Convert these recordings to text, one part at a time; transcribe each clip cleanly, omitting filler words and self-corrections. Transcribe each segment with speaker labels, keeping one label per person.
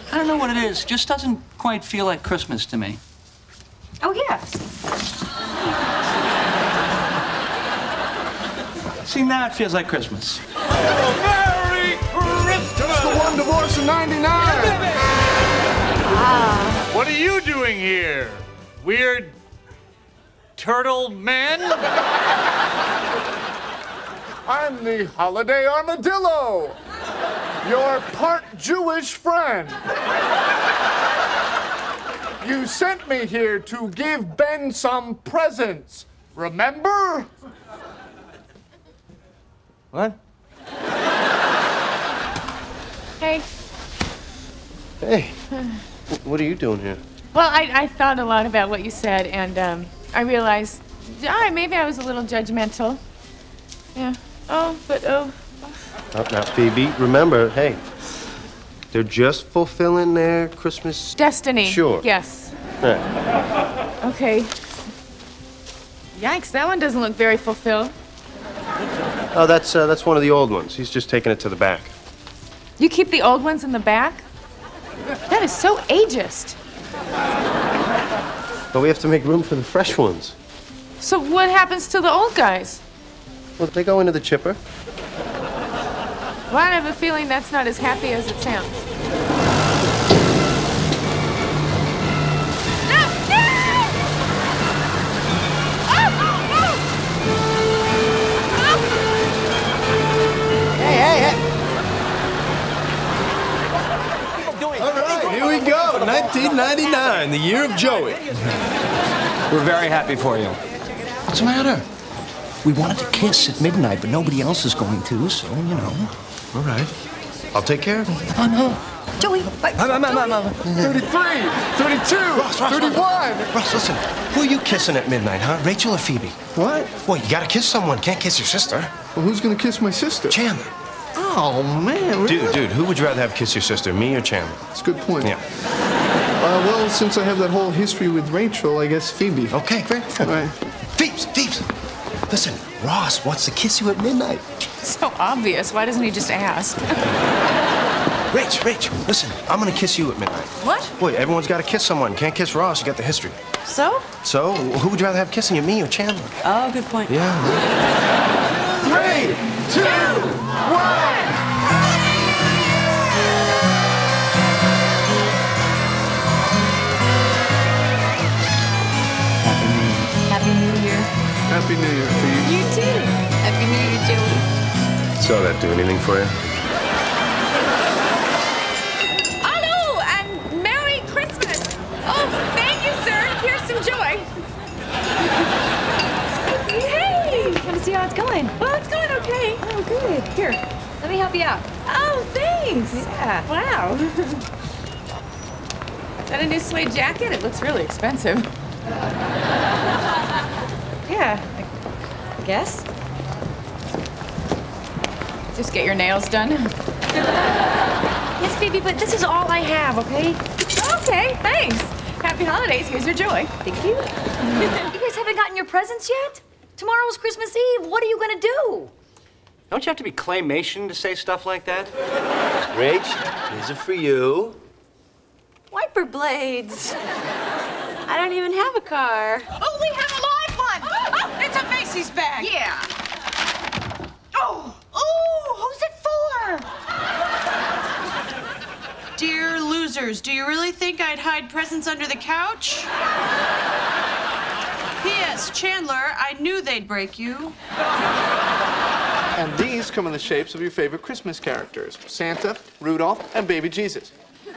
Speaker 1: I don't know what it is. Just doesn't quite feel like Christmas to me.
Speaker 2: Oh, yes.
Speaker 1: See, now it feels like Christmas.
Speaker 3: Merry Christmas!
Speaker 4: Just the one divorce in '99.
Speaker 3: What are you doing here? Weird turtle man?
Speaker 4: I'm the Holiday Armadillo, your part Jewish friend. You sent me here to give Ben some presents. Remember?
Speaker 1: What?
Speaker 5: Hey.
Speaker 6: Hey, what are you doing here?
Speaker 5: Well, I thought a lot about what you said, and I realized, maybe I was a little judgmental. Yeah. Oh.
Speaker 6: Now, Phoebe, remember, hey, they're just fulfilling their Christmas...
Speaker 5: Destiny.
Speaker 6: Sure.
Speaker 5: Yes.
Speaker 6: Right.
Speaker 5: Okay. Yikes, that one doesn't look very fulfilled.
Speaker 6: Oh, that's one of the old ones. He's just taking it to the back.
Speaker 5: You keep the old ones in the back? That is so ageist.
Speaker 6: But we have to make room for the fresh ones.
Speaker 5: So what happens to the old guys?
Speaker 6: Well, they go into the chipper.
Speaker 5: Well, I have a feeling that's not as happy as it sounds.
Speaker 7: All right, here we go. 1999, the year of Joey.
Speaker 1: We're very happy for you. What's the matter? We wanted to kiss at midnight, but nobody else is going to, so, you know.
Speaker 7: All right. I'll take care of him.
Speaker 1: Oh, no.
Speaker 2: Joey,
Speaker 4: 33, 32, 31.
Speaker 6: Ross, listen, who are you kissing at midnight, huh? Rachel or Phoebe?
Speaker 4: What?
Speaker 6: Well, you gotta kiss someone. Can't kiss your sister.
Speaker 4: Well, who's gonna kiss my sister?
Speaker 6: Chandler.
Speaker 4: Oh, man. Really?
Speaker 6: Dude, who would you rather have kiss your sister, me or Chandler?
Speaker 4: That's a good point.
Speaker 6: Yeah.
Speaker 4: Well, since I have that whole history with Rachel, I guess Phoebe.
Speaker 6: Okay, great.
Speaker 4: All right.
Speaker 6: Phoebes. Listen, Ross wants to kiss you at midnight.
Speaker 5: It's so obvious. Why doesn't he just ask?
Speaker 6: Rach, listen, I'm gonna kiss you at midnight.
Speaker 5: What?
Speaker 6: Boy, everyone's gotta kiss someone. Can't kiss Ross, you got the history.
Speaker 5: So?
Speaker 6: So, who would you rather have kissing you, me or Chandler?
Speaker 2: Oh, good point.
Speaker 6: Yeah.
Speaker 4: 3, 2, 1.
Speaker 2: Happy New Year.
Speaker 4: Happy New Year, Phoebe.
Speaker 2: You too. Happy New Year, Joey.
Speaker 6: So that do anything for you?
Speaker 5: Hello, and Merry Christmas. Oh, thank you, sir. Here's some joy.
Speaker 2: Hey, want to see how it's going?
Speaker 5: Well, it's going okay.
Speaker 2: Oh, good. Here, let me help you out.
Speaker 5: Oh, thanks.
Speaker 2: Yeah.
Speaker 5: Wow. Is that a new suede jacket? It looks really expensive.
Speaker 2: Yeah, I guess.
Speaker 5: Just get your nails done.
Speaker 2: Yes, Phoebe, but this is all I have, okay?
Speaker 5: Okay, thanks. Happy holidays. Here's your joy.
Speaker 2: Thank you. You guys haven't gotten your presents yet? Tomorrow's Christmas Eve. What are you gonna do?
Speaker 1: Don't you have to be claymation to say stuff like that?
Speaker 7: Rach, these are for you.
Speaker 2: Wiper blades. I don't even have a car.
Speaker 8: Oh, we have a live one! Oh, it's a Macy's bag.
Speaker 5: Yeah.
Speaker 8: Oh, who's it for? Dear losers, do you really think I'd hide presents under the couch? P.S. Chandler, I knew they'd break you.
Speaker 4: And these come in the shapes of your favorite Christmas characters. Santa, Rudolph, and Baby Jesus.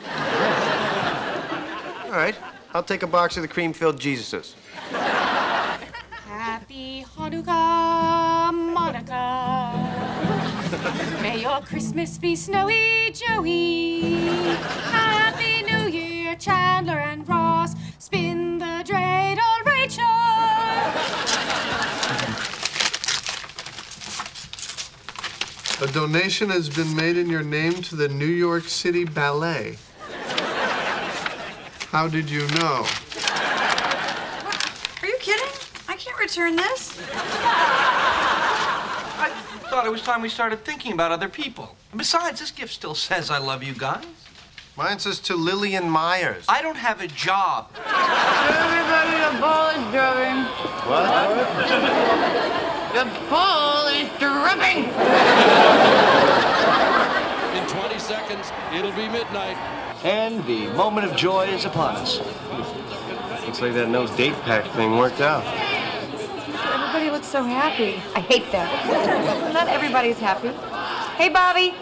Speaker 6: All right, I'll take a box of the cream-filled Jesuses.
Speaker 9: Happy Hanukkah, Monica. May your Christmas be snowy, Joey. Happy New Year, Chandler and Ross. Spin the dreidel, Rachel.
Speaker 4: A donation has been made in your name to the New York City Ballet. How did you know?
Speaker 8: Are you kidding? I can't return this.
Speaker 1: I thought it was time we started thinking about other people. And besides, this gift still says I love you guys.
Speaker 6: Mine says to Lillian Myers.
Speaker 1: I don't have a job.
Speaker 5: Everybody, the ball is dropping.
Speaker 6: What?
Speaker 5: The ball is dropping.
Speaker 10: In 20 seconds, it'll be midnight.
Speaker 1: And the moment of joy is upon us.
Speaker 6: Looks like that no date pack thing worked out.
Speaker 2: Everybody looks so happy. I hate that. Not everybody's happy. Hey, Bobby.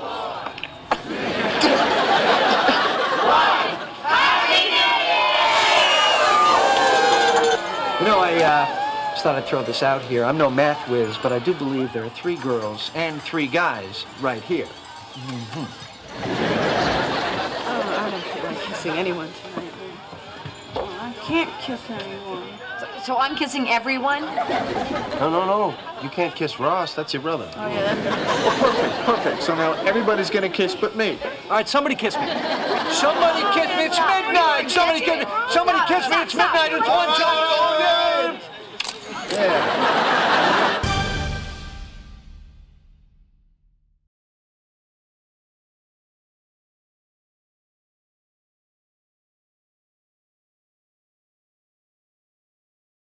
Speaker 1: You know, I just thought I'd throw this out here. I'm no math whiz, but I do believe there are 3 girls and 3 guys right here.
Speaker 9: Oh, I don't feel like kissing anyone tonight. Oh, I can't kiss anyone.
Speaker 2: So I'm kissing everyone?
Speaker 6: No. You can't kiss Ross. That's your brother.
Speaker 9: Oh, yeah, that's
Speaker 4: Perfect. So now everybody's gonna kiss but me.
Speaker 1: All right, somebody kiss me. Somebody kiss me. It's midnight. Somebody kiss me. It's midnight. It's one time.